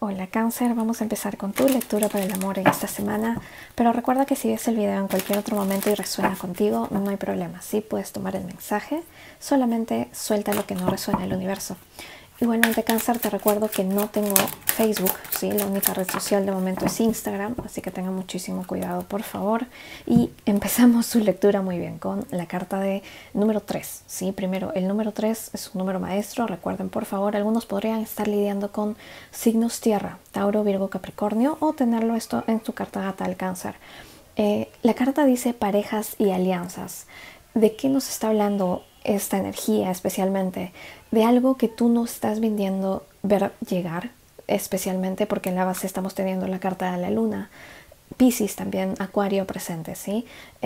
Hola Cáncer, vamos a empezar con tu lectura para el amor en esta semana, pero recuerda que si ves el video en cualquier otro momento y resuena contigo, no hay problema, sí puedes tomar el mensaje, solamente suelta lo que no resuena el universo. Igualmente Cáncer, te recuerdo que no tengo Facebook, ¿sí? La única red social de momento es Instagram, así que tenga muchísimo cuidado por favor. Y empezamos su lectura muy bien con la carta de número 3, ¿sí? Primero, el número 3 es un número maestro, recuerden por favor, algunos podrían estar lidiando con signos tierra, Tauro, Virgo, Capricornio, o tenerlo esto en su carta natal Cáncer. La carta dice parejas y alianzas. ¿De qué nos está hablando esta energía especialmente? De algo que tú no estás viendo ver llegar, especialmente porque en la base estamos teniendo la carta de la luna, Piscis también, Acuario presente, ¿sí?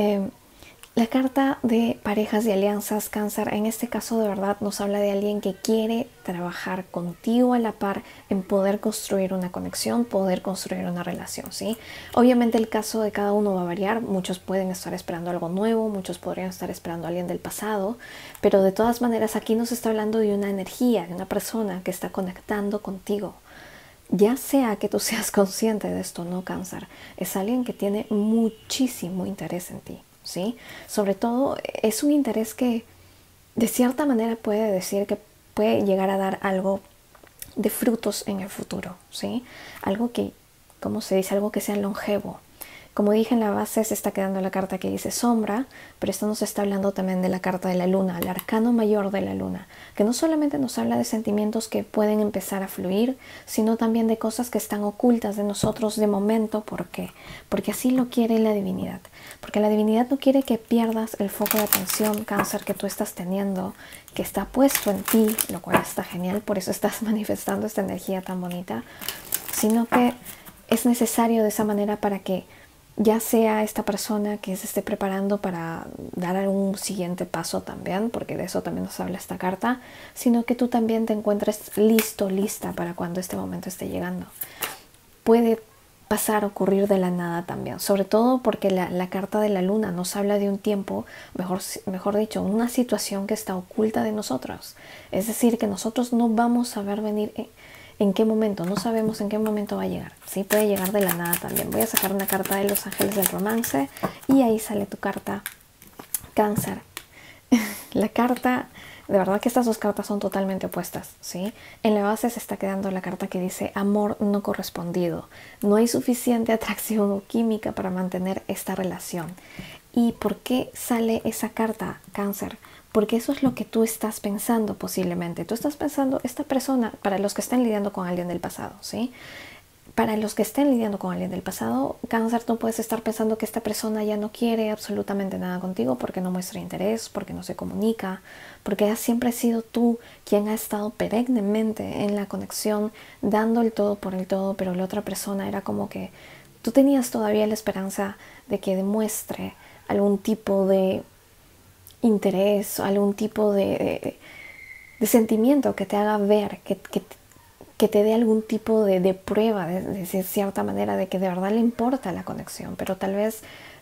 La carta de parejas y alianzas Cáncer, en este caso de verdad nos habla de alguien que quiere trabajar contigo a la par en poder construir una conexión, poder construir una relación, ¿sí? Obviamente el caso de cada uno va a variar, muchos pueden estar esperando algo nuevo, muchos podrían estar esperando a alguien del pasado, pero de todas maneras aquí nos está hablando de una energía, de una persona que está conectando contigo. Ya sea que tú seas consciente de esto, no Cáncer, es alguien que tiene muchísimo interés en ti, ¿sí? Sobre todo es un interés que de cierta manera puede decir que puede llegar a dar algo de frutos en el futuro, ¿sí? Algo que, ¿cómo se dice? Algo que sea longevo. Como dije en la base se está quedando la carta que dice sombra, pero esto nos está hablando también de la carta de la luna, el arcano mayor de la luna, que no solamente nos habla de sentimientos que pueden empezar a fluir, sino también de cosas que están ocultas de nosotros de momento. ¿Por qué? Porque así lo quiere la divinidad. Porque la divinidad no quiere que pierdas el foco de atención, Cáncer, que tú estás teniendo, que está puesto en ti, lo cual está genial, por eso estás manifestando esta energía tan bonita, sino que es necesario de esa manera para que ya sea esta persona que se esté preparando para dar algún siguiente paso también, porque de eso también nos habla esta carta, sino que tú también te encuentres listo, lista para cuando este momento esté llegando. Puede pasar, ocurrir de la nada también, sobre todo porque la carta de la luna nos habla de un tiempo, mejor dicho, una situación que está oculta de nosotros. Es decir, que nosotros no vamos a ver venir en qué momento, no sabemos en qué momento va a llegar, ¿sí? Puede llegar de la nada también. Voy a sacar una carta de los ángeles del romance y ahí sale tu carta Cáncer. La carta, de verdad que estas dos cartas son totalmente opuestas, ¿sí? En la base se está quedando la carta que dice amor no correspondido. No hay suficiente atracción o química para mantener esta relación. ¿Y por qué sale esa carta, Cáncer? Porque eso es lo que tú estás pensando posiblemente. Tú estás pensando, esta persona, para los que estén lidiando con alguien del pasado, ¿sí? Para los que estén lidiando con alguien del pasado, Cáncer, tú puedes estar pensando que esta persona ya no quiere absolutamente nada contigo porque no muestra interés, porque no se comunica, porque has siempre sido tú quien ha estado perennemente en la conexión, dando el todo por el todo, pero la otra persona era como que tú tenías todavía la esperanza de que demuestre algún tipo de interés, algún tipo de sentimiento que te haga ver, que te dé algún tipo de prueba, de cierta manera, de que de verdad le importa la conexión, pero tal vez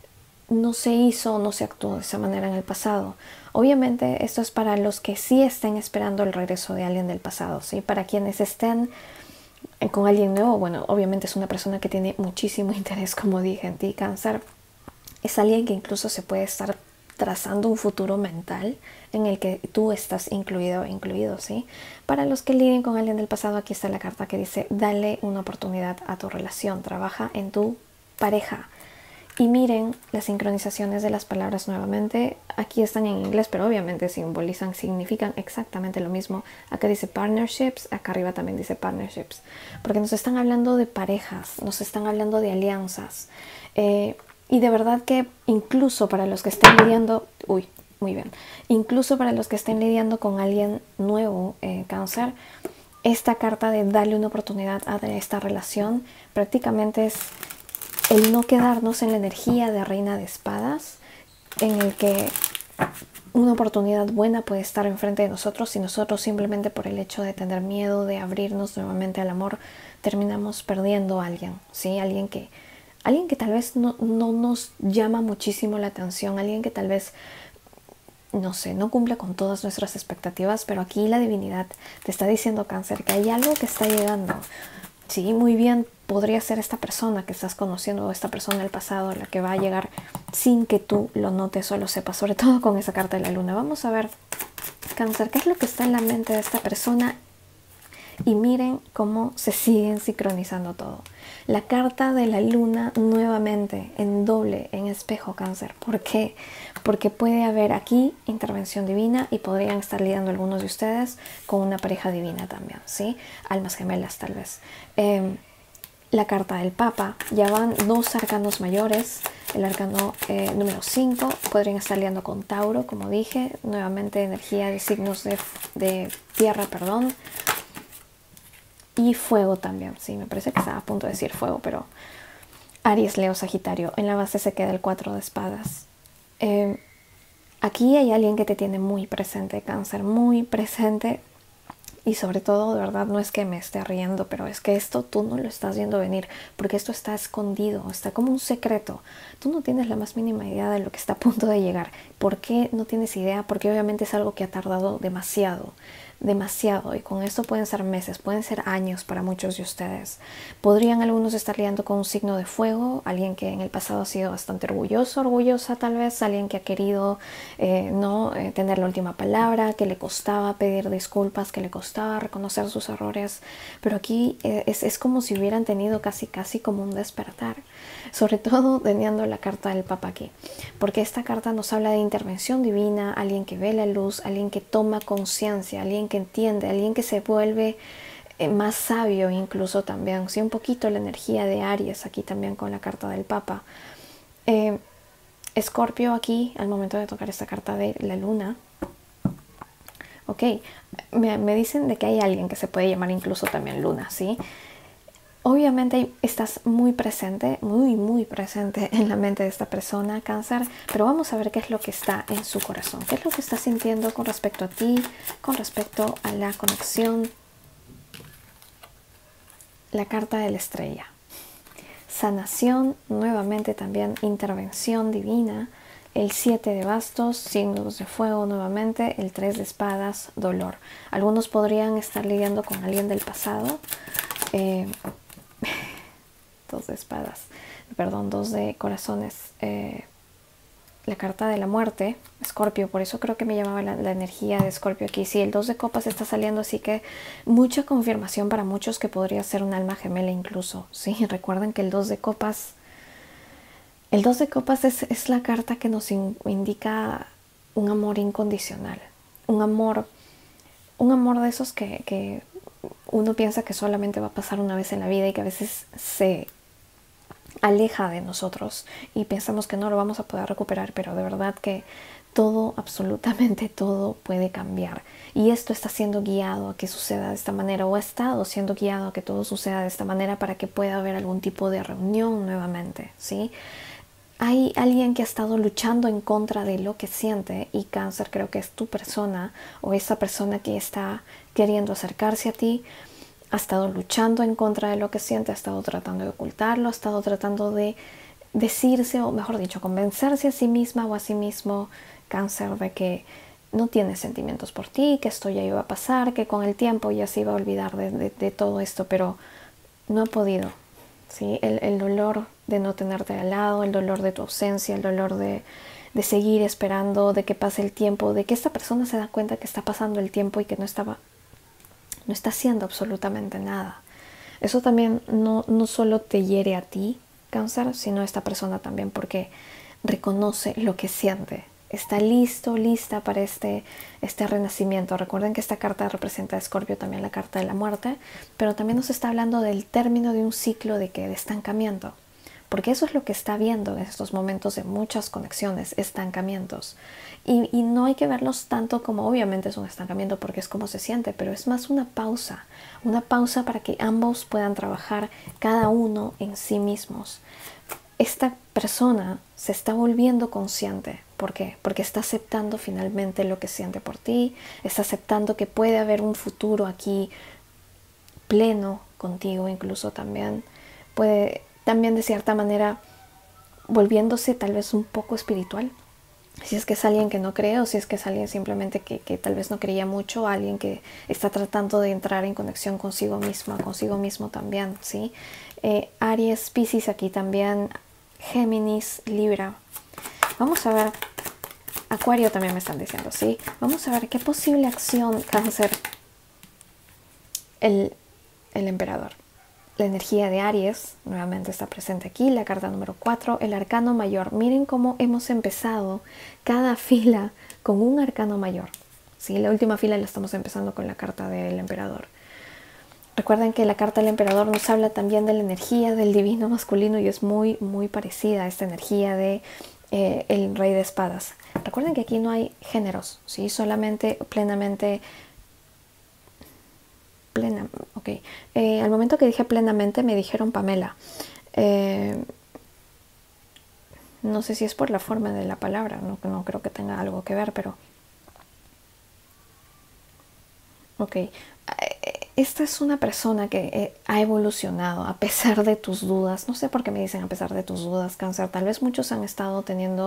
no se hizo o no se actuó de esa manera en el pasado. Obviamente esto es para los que sí estén esperando el regreso de alguien del pasado, ¿sí? Para quienes estén con alguien nuevo, bueno, obviamente es una persona que tiene muchísimo interés, como dije, en ti, Cáncer. Es alguien que incluso se puede estar trazando un futuro mental en el que tú estás incluido, ¿sí? Para los que lidien con alguien del pasado, aquí está la carta que dice dale una oportunidad a tu relación, trabaja en tu pareja. Y miren las sincronizaciones de las palabras nuevamente. Aquí están en inglés, pero obviamente significan exactamente lo mismo. Acá dice partnerships, acá arriba también dice partnerships. Porque nos están hablando de parejas, nos están hablando de alianzas. Y de verdad que incluso para los que estén lidiando, incluso para los que estén lidiando con alguien nuevo, Cáncer, esta carta de darle una oportunidad a esta relación prácticamente es el no quedarnos en la energía de reina de espadas, en el que una oportunidad buena puede estar enfrente de nosotros y nosotros simplemente por el hecho de tener miedo de abrirnos nuevamente al amor terminamos perdiendo a alguien, ¿sí? Alguien que tal vez no nos llama muchísimo la atención, alguien que tal vez, no sé, no cumple con todas nuestras expectativas, pero aquí la divinidad te está diciendo, Cáncer, que hay algo que está llegando, Sí, muy bien, podría ser esta persona que estás conociendo o esta persona del pasado la que va a llegar sin que tú lo notes o lo sepas, sobre todo con esa carta de la luna. Vamos a ver, Cáncer, qué es lo que está en la mente de esta persona y miren cómo se siguen sincronizando todo. La carta de la luna nuevamente en doble, en espejo, Cáncer. ¿Por qué? Porque puede haber aquí intervención divina y podrían estar lidiando algunos de ustedes con una pareja divina también, ¿sí? Almas gemelas tal vez. La carta del Papa, ya van dos arcanos mayores. El arcano número 5 podrían estar lidiando con Tauro, como dije, nuevamente energía de signos de tierra, perdón. Y fuego también, sí, me parece que estaba a punto de decir fuego, pero Aries, Leo, Sagitario. En la base se queda el 4 de espadas. Aquí hay alguien que te tiene muy presente, Cáncer, muy presente. Y sobre todo, de verdad, no es que me esté riendo, pero es que esto tú no lo estás viendo venir, porque esto está escondido, está como un secreto. Tú no tienes la más mínima idea de lo que está a punto de llegar. ¿Por qué no tienes idea? Porque obviamente es algo que ha tardado demasiado, demasiado. Y con esto pueden ser meses, pueden ser años para muchos de ustedes. Podrían algunos estar lidiando con un signo de fuego, alguien que en el pasado ha sido bastante orgulloso, orgullosa tal vez, alguien que ha querido tener la última palabra, que le costaba pedir disculpas, que le costaba reconocer sus errores, pero aquí es como si hubieran tenido casi como un despertar, sobre todo teniendo la carta del Papa aquí, porque esta carta nos habla de intervención divina, alguien que ve la luz, alguien que toma conciencia, alguien que entiende, alguien que se vuelve más sabio incluso también, sí, un poquito la energía de Aries aquí también con la carta del Papa. Escorpio aquí, al momento de tocar esta carta de la luna, ok, me dicen de que hay alguien que se puede llamar incluso también luna, ¿sí? Obviamente estás muy presente, muy presente en la mente de esta persona, Cáncer, pero vamos a ver qué es lo que está en su corazón, qué es lo que está sintiendo con respecto a ti, con respecto a la conexión. La carta de la estrella. Sanación, nuevamente también intervención divina. El 7 de bastos, signos de fuego nuevamente. El 3 de espadas, dolor. Algunos podrían estar lidiando con alguien del pasado. 2 de espadas, perdón, 2 de corazones. La carta de la muerte, Escorpio, por eso creo que me llamaba la energía de Escorpio aquí. Sí, el 2 de copas está saliendo, así que mucha confirmación para muchos que podría ser un alma gemela incluso. Sí, recuerden que el 2 de copas es la carta que nos indica un amor incondicional, un amor de esos que uno piensa que solamente va a pasar una vez en la vida y que a veces se aleja de nosotros y pensamos que no lo vamos a poder recuperar, pero de verdad que todo, absolutamente todo puede cambiar, y esto está siendo guiado a que suceda de esta manera, o ha estado siendo guiado a que todo suceda de esta manera para que pueda haber algún tipo de reunión nuevamente, ¿sí? Hay alguien que ha estado luchando en contra de lo que siente, y Cáncer, creo que es tu persona o esa persona que está queriendo acercarse a ti. Ha estado luchando en contra de lo que siente, ha estado tratando de ocultarlo, ha estado tratando de decirse, o mejor dicho, convencerse a sí misma o a sí mismo, Cáncer, de que no tiene sentimientos por ti, que esto ya iba a pasar, que con el tiempo ya se iba a olvidar de todo esto, pero no ha podido, ¿sí? El dolor de no tenerte al lado, el dolor de tu ausencia, el dolor de seguir esperando, de que pase el tiempo, de que esta persona se da cuenta que está pasando el tiempo y que no está haciendo absolutamente nada. Eso también no solo te hiere a ti, Cáncer, sino a esta persona también, porque reconoce lo que siente. Está lista para este renacimiento. Recuerden que esta carta representa a Escorpio, también la carta de la muerte, pero también nos está hablando del término de un ciclo de estancamiento, porque eso es lo que está viendo en estos momentos de muchas conexiones, estancamientos. Y no hay que verlos tanto como, obviamente es un estancamiento porque es como se siente, pero es más una pausa para que ambos puedan trabajar cada uno en sí mismos. Esta persona se está volviendo consciente. ¿Por qué? Porque está aceptando finalmente lo que siente por ti, está aceptando que puede haber un futuro aquí pleno contigo, incluso también puede, también de cierta manera, volviéndose tal vez un poco espiritual. Si es que es alguien que no cree o si es que es alguien simplemente que tal vez no creía mucho, alguien que está tratando de entrar en conexión consigo misma, consigo mismo también, ¿sí? Aries, Piscis aquí también, Géminis, Libra. Vamos a ver, Acuario también me están diciendo, ¿sí? Vamos a ver qué posible acción Cáncer, el emperador. La energía de Aries nuevamente está presente aquí, la carta número 4, el arcano mayor. Miren cómo hemos empezado cada fila con un arcano mayor. ¿Sí? La última fila la estamos empezando con la carta del emperador. Recuerden que la carta del emperador nos habla también de la energía del divino masculino y es muy, muy parecida a esta energía de el rey de espadas. Recuerden que aquí no hay géneros, ¿sí? Solamente plenamente... Ok. Al momento que dije plenamente me dijeron Pamela. No sé si es por la forma de la palabra, no creo que tenga algo que ver, pero... Ok. Esta es una persona que ha evolucionado a pesar de tus dudas. No sé por qué me dicen a pesar de tus dudas, Cáncer. Tal vez muchos han estado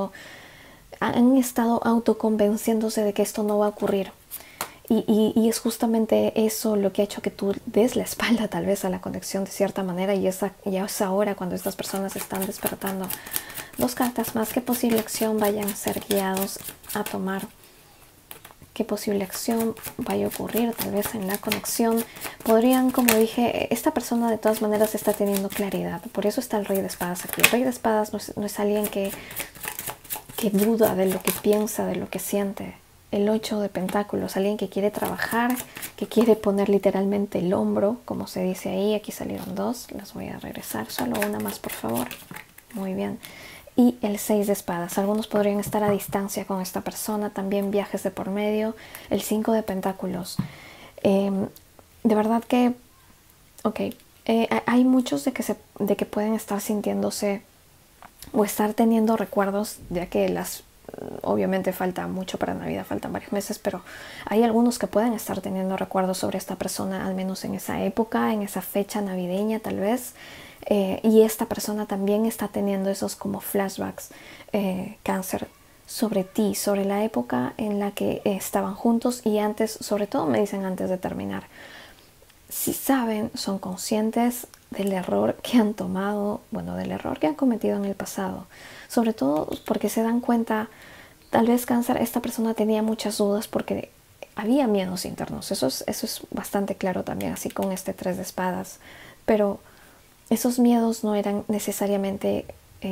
autoconvenciéndose de que esto no va a ocurrir. Y es justamente eso lo que ha hecho que tú des la espalda tal vez a la conexión de cierta manera y ya es ahora cuando estas personas están despertando. 2 cartas más. ¿Qué posible acción vayan a ser guiados a tomar? ¿Qué posible acción vaya a ocurrir tal vez en la conexión? Podrían, como dije, esta persona de todas maneras está teniendo claridad. Por eso está el rey de espadas aquí. El rey de espadas no es alguien que duda de lo que piensa, de lo que siente. El 8 de pentáculos, alguien que quiere trabajar, que quiere poner literalmente el hombro, como se dice ahí. Aquí salieron 2, las voy a regresar, solo una más por favor. Muy bien. Y el 6 de espadas, algunos podrían estar a distancia con esta persona, también viajes de por medio. El 5 de pentáculos, de verdad que, ok, hay muchos de que pueden estar sintiéndose o estar teniendo recuerdos, ya que obviamente falta mucho para Navidad, faltan varios meses, pero hay algunos que pueden estar teniendo recuerdos sobre esta persona, al menos en esa época, en esa fecha navideña tal vez, y esta persona también está teniendo esos como flashbacks, Cáncer, sobre ti, sobre la época en la que estaban juntos y antes, sobre todo me dicen antes de terminar. Si saben, son conscientes del error que han tomado, bueno, del error que han cometido en el pasado, sobre todo porque se dan cuenta, tal vez Cáncer, esta persona tenía muchas dudas porque había miedos internos, eso es bastante claro también, así con este 3 de espadas, pero esos miedos no eran necesariamente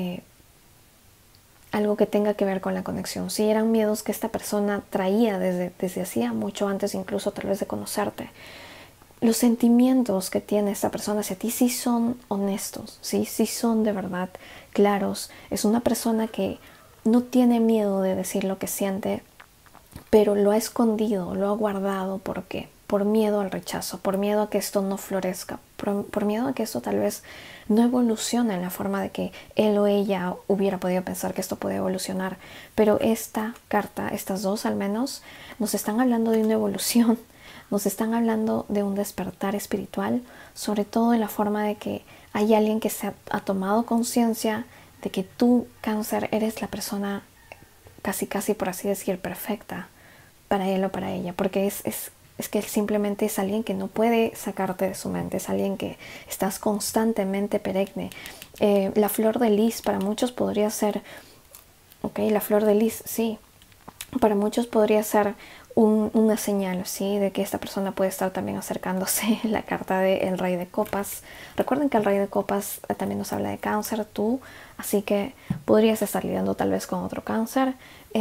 algo que tenga que ver con la conexión, sí eran miedos que esta persona traía desde hacía mucho antes incluso tal vez de conocerte. Los sentimientos que tiene esta persona hacia ti sí son honestos, sí son de verdad claros. Es una persona que no tiene miedo de decir lo que siente, pero lo ha escondido, lo ha guardado. ¿Por qué? Por miedo al rechazo, por miedo a que esto no florezca, por miedo a que esto tal vez no evolucione en la forma de que él o ella hubiera podido pensar que esto puede evolucionar. Pero esta carta, estas 2 al menos, nos están hablando de una evolución. Nos están hablando de un despertar espiritual, sobre todo en la forma de que hay alguien que se ha tomado conciencia de que tú, Cáncer, eres la persona casi por así decir perfecta para él o para ella, porque es que él simplemente es alguien que no puede sacarte de su mente, es alguien que estás constantemente perenne. La flor de lis para muchos podría ser, ok, la flor de lis, sí, para muchos podría ser una señal, ¿sí? De que esta persona puede estar también acercándose. La carta del rey de copas. Recuerden que el rey de copas también nos habla de Cáncer, tú, así que podrías estar lidiando tal vez con otro Cáncer.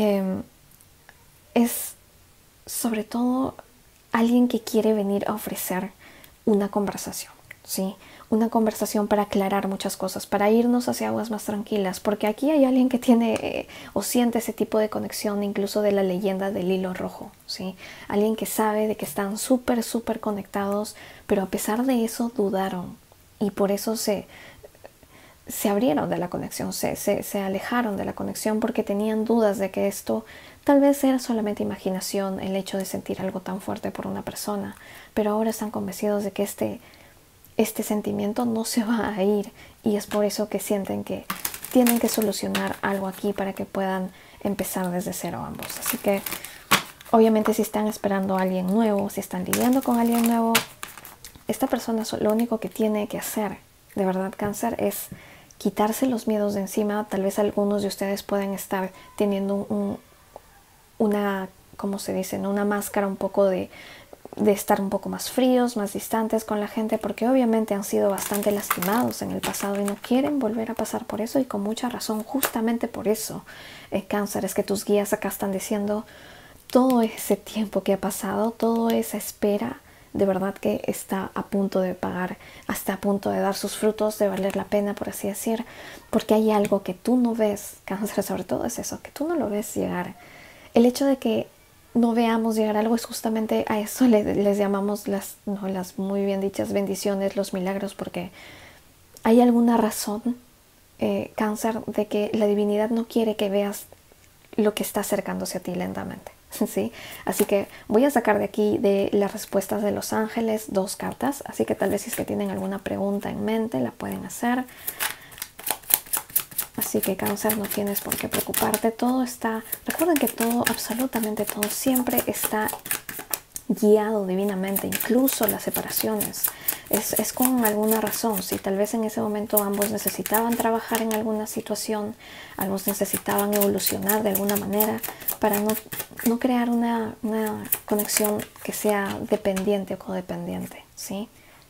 Es sobre todo alguien que quiere venir a ofrecer una conversación, ¿sí? Una conversación para aclarar muchas cosas, para irnos hacia aguas más tranquilas, porque aquí hay alguien que tiene o siente ese tipo de conexión, incluso de la leyenda del hilo rojo, ¿sí? Alguien que sabe de que están súper conectados, pero a pesar de eso dudaron y por eso se abrieron de la conexión, se alejaron de la conexión porque tenían dudas de que esto tal vez era solamente imaginación, el hecho de sentir algo tan fuerte por una persona, pero ahora están convencidos de que este sentimiento no se va a ir y es por eso que sienten que tienen que solucionar algo aquí para que puedan empezar desde cero ambos. Así que obviamente si están esperando a alguien nuevo, si están lidiando con alguien nuevo, esta persona lo único que tiene que hacer, de verdad, Cáncer, es quitarse los miedos de encima. Tal vez algunos de ustedes pueden estar teniendo una, ¿cómo se dice?, ¿no?, una máscara un poco de estar un poco más fríos, más distantes con la gente, porque obviamente han sido bastante lastimados en el pasado y no quieren volver a pasar por eso, y con mucha razón. Justamente por eso, Cáncer, es que tus guías acá están diciendo todo ese tiempo que ha pasado, toda esa espera, de verdad que está a punto de pagar, hasta a punto de dar sus frutos, de valer la pena, por así decir, porque hay algo que tú no ves, Cáncer, sobre todo es eso, que tú no lo ves llegar. El hecho de que no veamos llegar algo es justamente a eso les llamamos las muy bien dichas bendiciones, los milagros, porque hay alguna razón, Cáncer, de que la divinidad no quiere que veas lo que está acercándose a ti lentamente. ¿Sí? Así que voy a sacar de aquí, de las respuestas de los ángeles, 2 cartas, así que tal vez si es que tienen alguna pregunta en mente la pueden hacer. Así que, Cáncer, no tienes por qué preocuparte, todo está, recuerden que todo, absolutamente todo, siempre está guiado divinamente, incluso las separaciones. Es con alguna razón. Si tal vez en ese momento ambos necesitaban trabajar en alguna situación, ambos necesitaban evolucionar de alguna manera para no crear una conexión que sea dependiente o codependiente, ¿sí?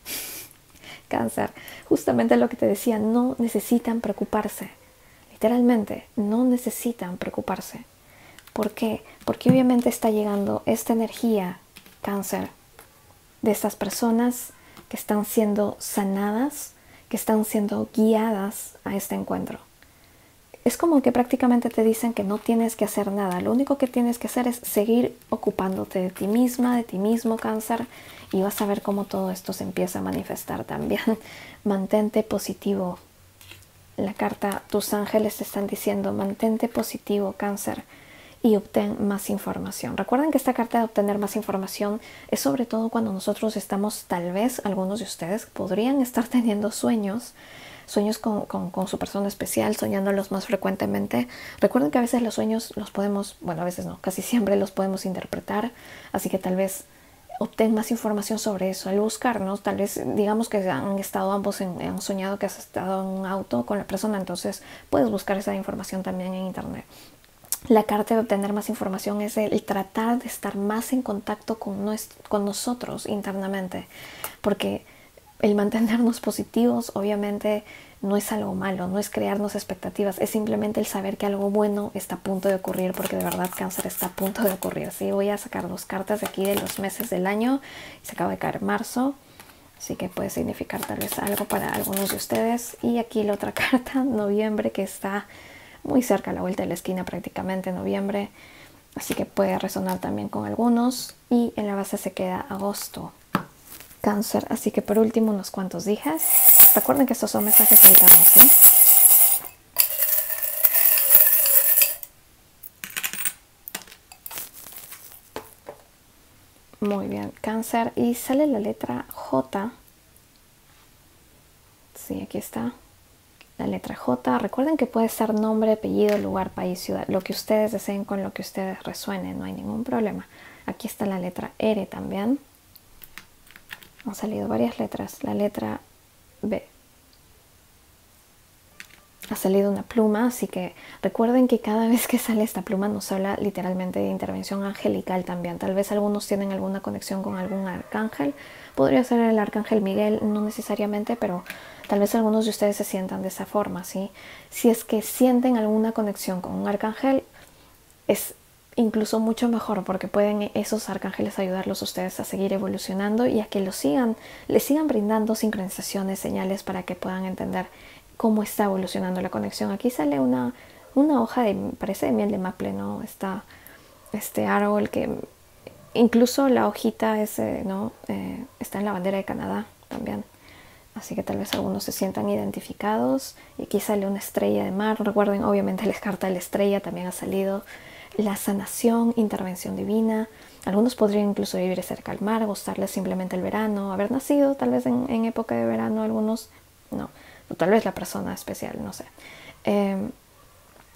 Cáncer, justamente lo que te decía, no necesitan preocuparse. Literalmente, no necesitan preocuparse. ¿Por qué? Porque obviamente está llegando esta energía, Cáncer, de estas personas que están siendo sanadas, que están siendo guiadas a este encuentro. Es como que prácticamente te dicen que no tienes que hacer nada. Lo único que tienes que hacer es seguir ocupándote de ti misma, de ti mismo, Cáncer, y vas a ver cómo todo esto se empieza a manifestar también. Mantente positivo. La carta, tus ángeles te están diciendo, mantente positivo, Cáncer, y obtén más información. Recuerden que esta carta de obtener más información es sobre todo cuando nosotros estamos, tal vez algunos de ustedes podrían estar teniendo sueños con su persona especial, soñándolos más frecuentemente. Recuerden que a veces los sueños los podemos, bueno, a veces no, casi siempre los podemos interpretar, así que tal vez obtén más información sobre eso al buscarnos. Tal vez digamos que han estado ambos han soñado que has estado en un auto con la persona, entonces puedes buscar esa información también en internet. La carta de obtener más información es el tratar de estar más en contacto con nosotros internamente, porque el mantenernos positivos obviamente no es algo malo, no es crearnos expectativas, es simplemente el saber que algo bueno está a punto de ocurrir, porque de verdad, Cáncer, está a punto de ocurrir. Sí, voy a sacar 2 cartas de aquí de los meses del año, se acaba de caer marzo, así que puede significar tal vez algo para algunos de ustedes. Y aquí la otra carta, noviembre, que está muy cerca, a la vuelta de la esquina prácticamente, noviembre, así que puede resonar también con algunos. Y en la base se queda agosto, Cáncer. Así que por último unos cuantos días. Recuerden que estos son mensajes alternos, ¿sí? Muy bien, Cáncer. Y sale la letra J. Sí, aquí está. La letra J. Recuerden que puede ser nombre, apellido, lugar, país, ciudad. Lo que ustedes deseen, con lo que ustedes resuenen. No hay ningún problema. Aquí está la letra R también. Han salido varias letras. La letra B. Ha salido una pluma, así que recuerden que cada vez que sale esta pluma nos habla literalmente de intervención angelical también. Tal vez algunos tienen alguna conexión con algún arcángel. Podría ser el arcángel Miguel, no necesariamente, pero tal vez algunos de ustedes se sientan de esa forma, ¿sí? Si es que sienten alguna conexión con un arcángel, es incluso mucho mejor, porque pueden esos arcángeles ayudarlos a ustedes a seguir evolucionando y a que les sigan brindando sincronizaciones, señales para que puedan entender cómo está evolucionando la conexión. Aquí sale una hoja parece de miel de maple, ¿no? Está este árbol que incluso la hojita está en la bandera de Canadá también. Así que tal vez algunos se sientan identificados. Y aquí sale una estrella de mar. Recuerden, obviamente, la carta de la estrella también ha salido. La sanación, intervención divina. Algunos podrían incluso vivir cerca al mar, gustarles simplemente el verano, haber nacido tal vez en época de verano, algunos no. O tal vez la persona especial, no sé.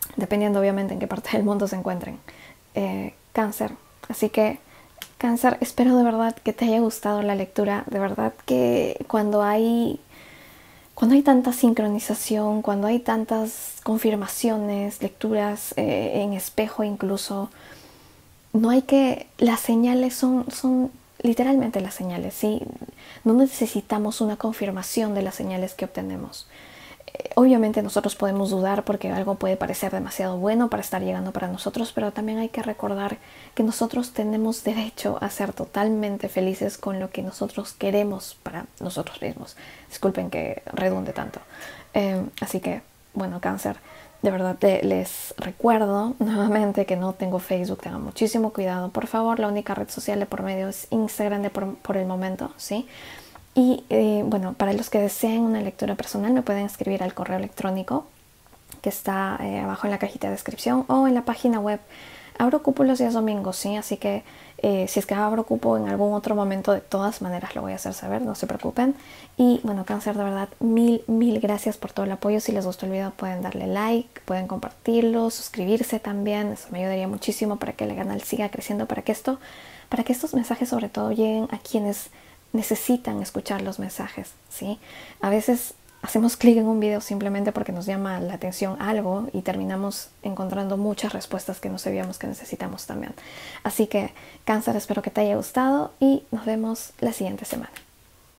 dependiendo obviamente en qué parte del mundo se encuentren. Cáncer. Así que, Cáncer, espero de verdad que te haya gustado la lectura. De verdad que cuando hay tanta sincronización, cuando hay tantas confirmaciones, lecturas en espejo incluso, no hay que... Las señales son literalmente las señales, ¿sí? No necesitamos una confirmación de las señales que obtenemos. Obviamente nosotros podemos dudar porque algo puede parecer demasiado bueno para estar llegando para nosotros, pero también hay que recordar que nosotros tenemos derecho a ser totalmente felices con lo que nosotros queremos para nosotros mismos. Disculpen que redunde tanto. Así que, bueno, Cáncer, de verdad les recuerdo nuevamente que no tengo Facebook, tengan muchísimo cuidado. Por favor, la única red social de por medio es Instagram por el momento, ¿sí? Y bueno, para los que deseen una lectura personal me pueden escribir al correo electrónico que está abajo en la cajita de descripción o en la página web. Abro cupo los días domingos, ¿sí? Así que si es que abro cupo en algún otro momento, de todas maneras lo voy a hacer saber, no se preocupen. Y bueno, Cáncer, de verdad, mil gracias por todo el apoyo. Si les gustó el video pueden darle like, pueden compartirlo, suscribirse también. Eso me ayudaría muchísimo para que el canal siga creciendo, para que estos mensajes sobre todo lleguen a quienes necesitan escuchar los mensajes, ¿sí? A veces hacemos clic en un video simplemente porque nos llama la atención algo y terminamos encontrando muchas respuestas que no sabíamos que necesitamos también. Así que, Cáncer, espero que te haya gustado y nos vemos la siguiente semana.